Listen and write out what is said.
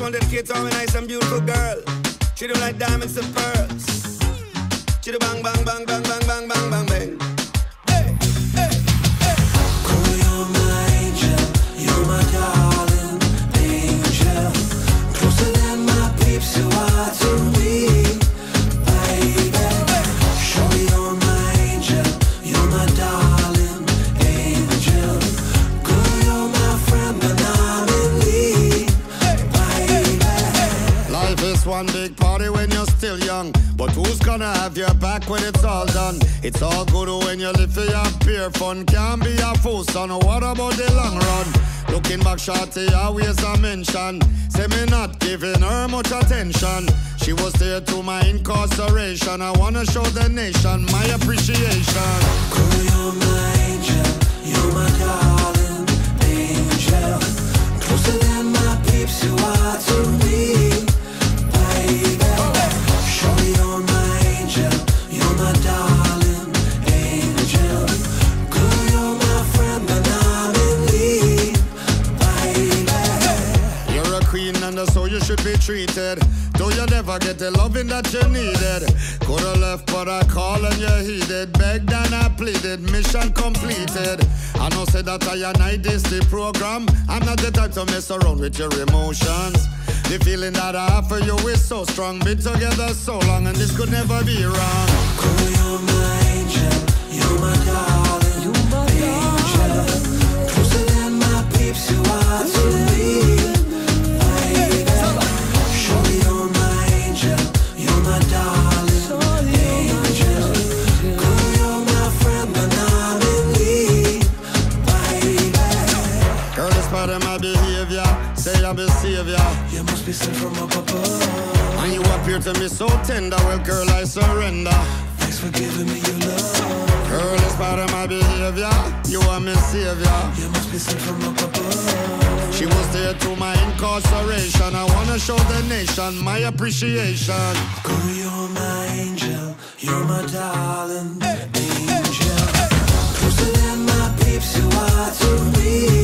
want to dedicate to all my nice and beautiful girl. Treat them like diamonds and pearls. She the bang, bang, bang, bang, bang, bang, bang, bang, bang. Hey, hey, hey. Girl, you're my angel, you're my darling angel. Closer than my peeps, you are to me, baby. Show you're my angel, you're my darling angel. Girl, you're my friend, but I'm in need, baby. Life is one big party when you're still young, but who's gonna have your back when it's all done? It's all good when you live for your pure fun. Can't be a fool, son. What about the long run? Looking back, shorty, always a mention. Say me not giving her much attention. She was there to my incarceration. I wanna show the nation my appreciation. Girl, you're my angel, you're my darling angel. Closer than my peeps, you are to me, baby. Surely you're my angel, you're my darling angel. Girl, you're my friend, and I'm in need, baby. You're a queen and so you should be treated. Though you never get the loving that you needed. Coulda left but I called and you heeded. Begged and I pleaded, mission completed. I know say that I and I this the program. I'm not the type to mess around with your emotions. The feeling that I have for you is so strong. Been together so long and this could never be wrong. Girl, you're my angel, you're my darling angel. Closer than my peeps, you are to me, baby. Surely you're my angel, you're my darling angel. Girl, you're my friend, and I'm in need, baby. Girl, despite of my behavior, say I'm a savior. You must be sent from up above. And you appear to me so tender. Well, girl, I surrender. Thanks for giving me your love. Girl, it's part of my behavior. You are my savior. You must be sent from up above. She was there to my incarceration. I wanna show the nation my appreciation. Girl, you're my angel, you're my darling angel. Closer than my peeps, you are to me.